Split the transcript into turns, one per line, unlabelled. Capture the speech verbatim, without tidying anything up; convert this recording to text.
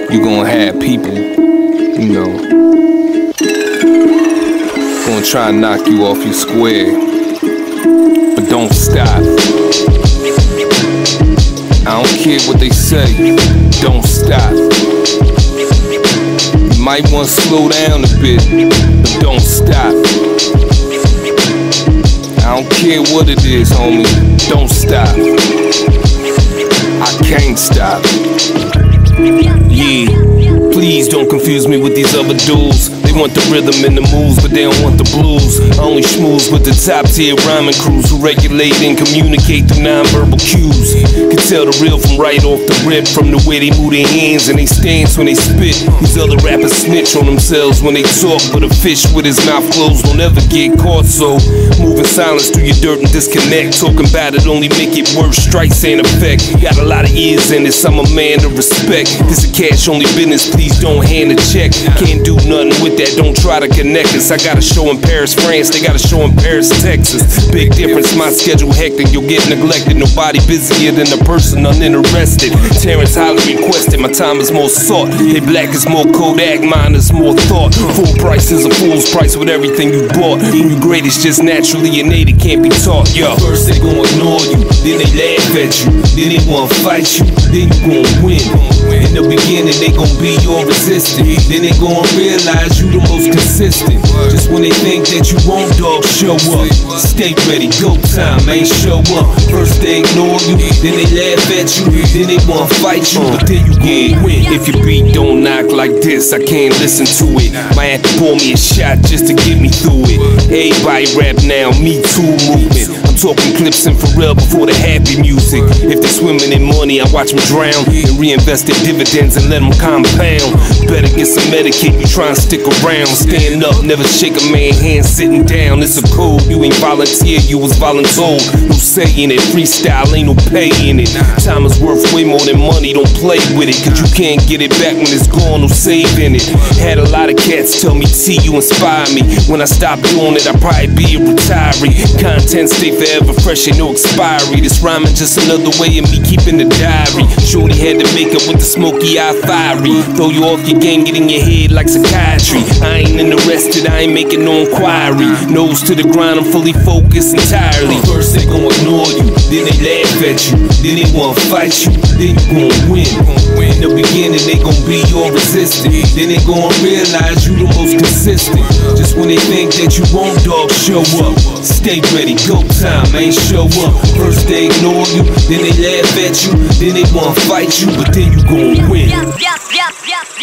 you gonna have people, you know, gonna try and knock you off your square. But don't stop. I don't care what they say, don't stop. You might wanna slow down a bit, but don't stop. I don't care what it is, homie, don't stop. I can't stop. Yeah, please don't confuse me with these other dudes. They want the rhythm and the moves, but they don't want the blues. I only schmooze with the top tier rhyming crews who regulate and communicate through non-verbal cues. Can tell the real from right off the rip, from the way they move their hands and they stance when they spit. These other rappers snitch on themselves when they talk, but a fish with his mouth closed will never get caught. So move in silence through your dirt and disconnect. Talking about it only make it worse, strikes ain't effect. Got a lot of ears in this, I'm a man of respect. This a cash only business, please don't hand a check. Can't do nothing with that, don't try to connect us. I got a show in Paris, France, they got a show in Paris, Texas. Big difference, my schedule hectic, you'll get neglected. Nobody busier than the person uninterested. Terrence highly requested, my time is more sought. Hey, black is more Kodak, mine is more thought. Full price is a fool's price with everything you bought. You great, it's just naturally innate, it can't be taught. Yo, first they gon' ignore you, then they laugh at you, then they wanna fight you, then you gon' win. In the beginning they gon' be your resistant, then they gon' realize you the most consistent. Just when they think that you won't, dog, show up. Stay ready, go time, man, show up. First they ignore you, then they laugh at you, then they wanna fight you, but then you gon' win. If your beat don't knock like this, I can't listen to it. Might have to pour me a shot just to get me through it. Everybody rap now, Me Too movement. I'm talking clips and Pharrell before the happy music. If they swimming in money, I watch them drown and reinvest their dividends and let them compound. Better get some Medicaid, you try and stick around. Stand up, never shake a man's hand sitting down. It's a code, you ain't volunteer, you was voluntold. No say in it, freestyle ain't no pay in it. Time is worth way more than money, don't play with it, cause you can't get it back when it's gone, no saving it. Had a lot of cats tell me, T, you inspire me. When I stop doing it, I'll probably be a retiree. Content stay forever fresh, ain't no expiry. This rhyming just another way of me keeping the diary. Shorty had to make up with the smoky eye fiery. Throw you off your game, get in your head like psychiatry. I ain't interested, I ain't making no inquiry. Nose to the grind, I'm fully focused entirely. First they gon' ignore you, then they laugh at you, then they wanna fight you, then you gon' win. In the beginning they gon' be your resistant, then they gon' realize you the most consistent. Just when they think that you won't, dog, show up. Stay ready, go time, man, show up. First they ignore you, then they laugh at you, then they wanna fight you, but then you gon' win.
Yep, yep, yep, yep.